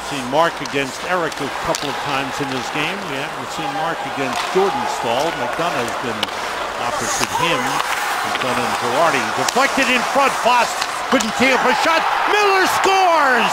seen Mark against Eric a couple of times in this game. We haven't seen Mark against Jordan Stahl. McDonough has been opposite him. McDonough and Girardi. Deflected in front. Foss couldn't tee up a shot. Miller scores!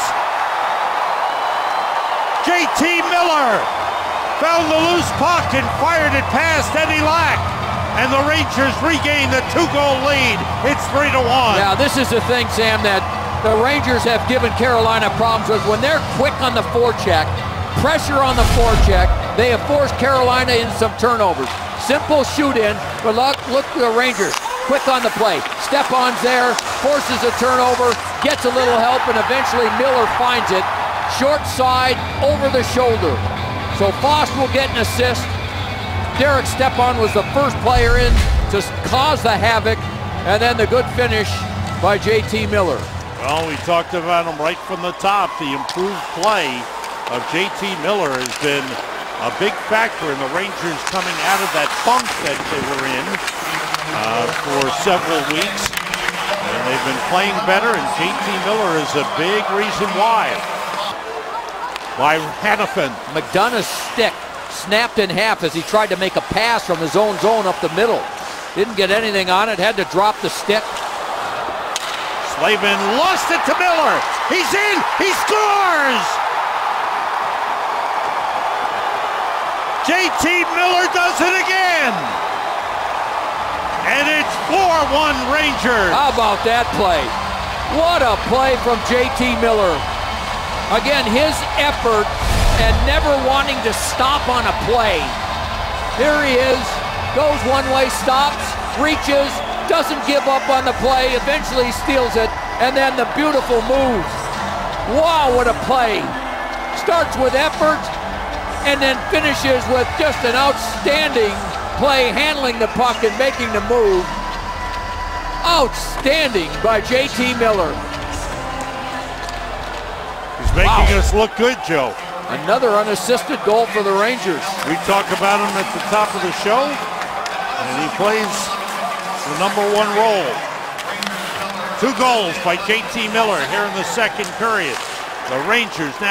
J.T. Miller found the loose puck and fired it past Eddie Lack. And the Rangers regain the 2-goal lead. It's 3-1. Yeah, this is the thing, Sam, that the Rangers have given Carolina problems with. When they're quick on the forecheck, pressure on the forecheck, they have forced Carolina into some turnovers. Simple shoot in, but look at the Rangers. Quick on the play. Stepan's there, forces a turnover, gets a little help, and eventually Miller finds it. Short side, over the shoulder. So Foss will get an assist. Derek Stepan was the first player in to cause the havoc, and then the good finish by J.T. Miller. Well, we talked about him right from the top. The improved play of J.T. Miller has been a big factor in the Rangers coming out of that funk that they were in for several weeks. And they've been playing better, and J.T. Miller is a big reason why. By Hannafin. McDonough's stick snapped in half as he tried to make a pass from his own zone up the middle. Didn't get anything on it, had to drop the stick. Slavin lost it to Miller. He's in, he scores! J.T. Miller does it again. And it's 4-1 Rangers. How about that play? What a play from J.T. Miller. Again, his effort and never wanting to stop on a play. Here he is, goes one way, stops, reaches, doesn't give up on the play, eventually steals it, and then the beautiful move. Wow, what a play. Starts with effort and then finishes with just an outstanding play, handling the puck and making the move. Outstanding by J.T. Miller. He's making us look good, Joe. Another unassisted goal for the Rangers. We talk about him at the top of the show, and he plays the #1 role. 2 goals by J.T. Miller here in the second period. The Rangers now